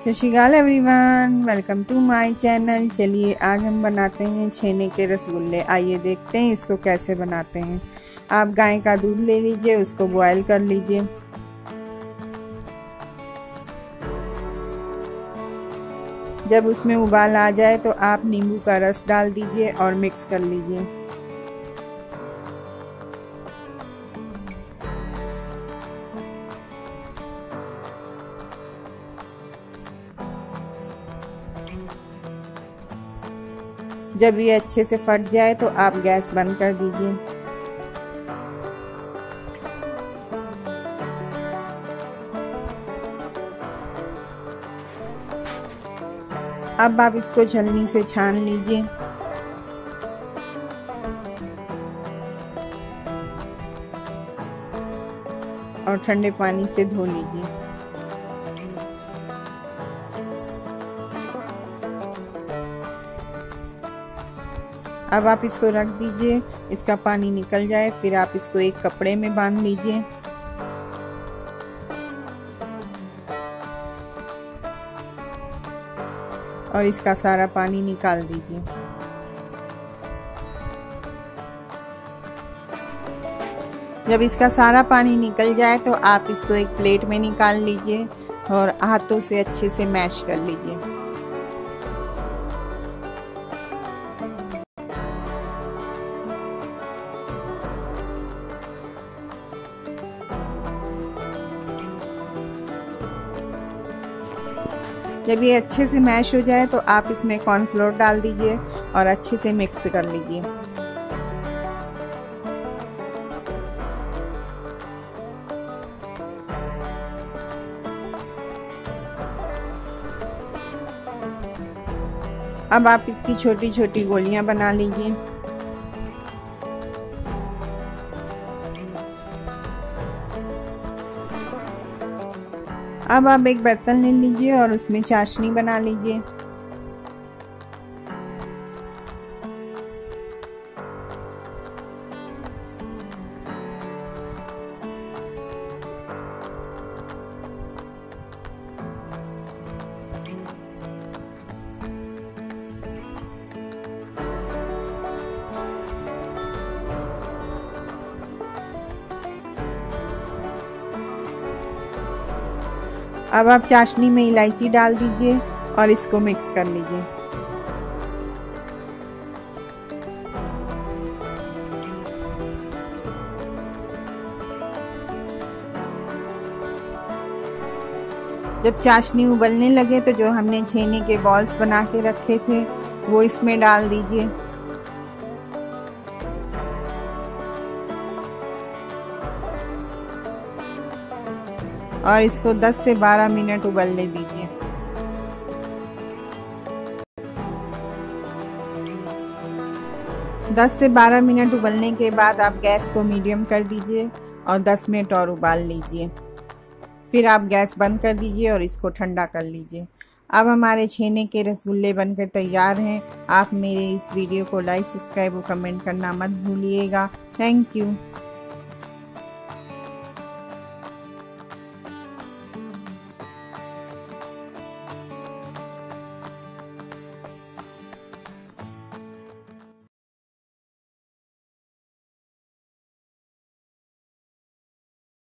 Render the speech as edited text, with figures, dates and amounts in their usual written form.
सत Sri Akal everyone, welcome to my channel. चलिए आज हम बनाते हैं छेने के रसगुल्ले। आइए देखते हैं इसको कैसे बनाते हैं। आप गाय का दूध ले लीजिए, उसको बॉयल कर लीजिए। जब उसमें उबाल आ जाए तो आप नींबू का रस डाल दीजिए और मिक्स कर लीजिए। जब ये अच्छे से फट जाए तो आप गैस बंद कर दीजिए। अब आप इसको छलनी से छान लीजिए और ठंडे पानी से धो लीजिए। अब आप इसको रख दीजिए, इसका पानी निकल जाए, फिर आप इसको एक कपड़े में बांध लीजिए। और इसका सारा पानी निकाल दीजिए। जब इसका सारा पानी निकल जाए तो आप इसको एक प्लेट में निकाल लीजिए और हाथों से अच्छे से मैश कर लीजिए। जब ये अच्छे से मैश हो जाए तो आप इसमें कॉर्नफ्लोर डाल दीजिए और अच्छे से मिक्स कर लीजिए। अब आप इसकी छोटी छोटी गोलियां बना लीजिए। अब आप एक बर्तन ले लीजिए और उसमें चाशनी बना लीजिए। अब आप चाशनी में इलायची डाल दीजिए और इसको मिक्स कर लीजिए। जब चाशनी उबलने लगे तो जो हमने छेने के बॉल्स बना के रखे थे वो इसमें डाल दीजिए। और इसको 10 से 12 मिनट उबलने दीजिए। दस से 12 मिनट उबलने के बाद आप गैस को मीडियम कर दीजिए और 10 मिनट और उबाल लीजिए। फिर आप गैस बंद कर दीजिए और इसको ठंडा कर लीजिए। अब हमारे छेने के रसगुल्ले बनकर तैयार हैं। आप मेरे इस वीडियो को लाइक, सब्सक्राइब और कमेंट करना मत भूलिएगा। Thank you.